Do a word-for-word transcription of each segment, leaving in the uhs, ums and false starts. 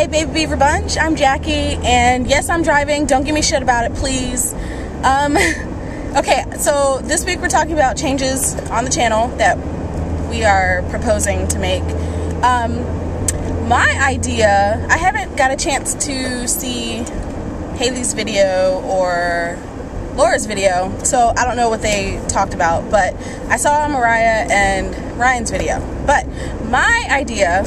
Hi, Baby Beaver Bunch. I'm Jackie, and yes, I'm driving. Don't give me shit about it, please. Um, okay, so this week we're talking about changes on the channel that we are proposing to make. Um, my idea, I haven't got a chance to see Haley's video or Laura's video, so I don't know what they talked about, but I saw Mariah and Ryan's video. But my idea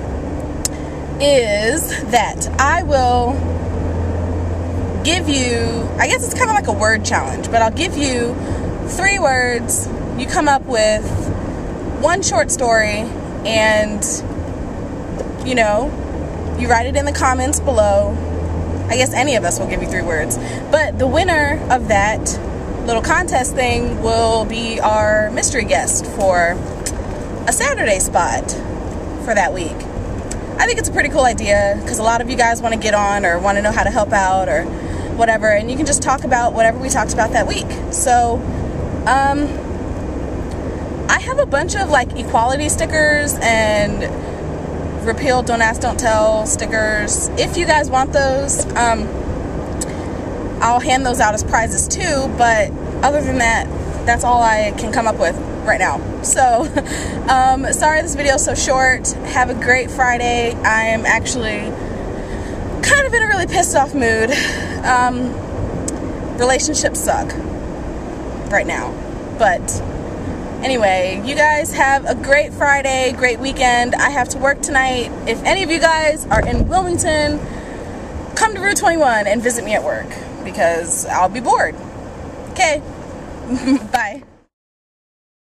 is that I will give you, I guess it's kind of like a word challenge, but I'll give you three words. You come up with one short story, and you know, you write it in the comments below. I guess any of us will give you three words, but the winner of that little contest thing will be our mystery guest for a Saturday spot for that week. I think it's a pretty cool idea because a lot of you guys want to get on or want to know how to help out or whatever, and you can just talk about whatever we talked about that week. So um, I have a bunch of like equality stickers and repeal, don't ask, don't tell stickers. If you guys want those, um, I'll hand those out as prizes too, but other than that, that's all I can come up with right now. So um, sorry this video is so short. Have a great Friday. I am actually kind of in a really pissed off mood. Um, relationships suck right now, but anyway, you guys have a great Friday, great weekend. I have to work tonight. If any of you guys are in Wilmington, come to Route twenty-one and visit me at work because I'll be bored. Okay, bye.